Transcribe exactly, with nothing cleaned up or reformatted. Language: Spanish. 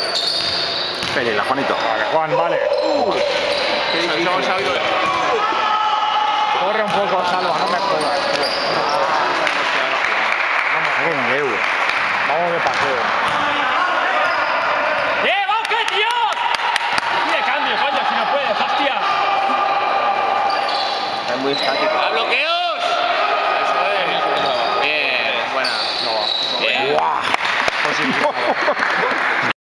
Pelela, Juanito. Vale, Juan, vale. Uh, Corre un poco, Salva, no me jodas. Vamos, vamos de paseo. ¡Eh, vamos, qué tío! Pide cambio, coño, si no puedes, hostia. Es muy estático. ¡A bloqueos! Eso es. Bien, buena. No va. Bien. ¡Guau! Pues sí.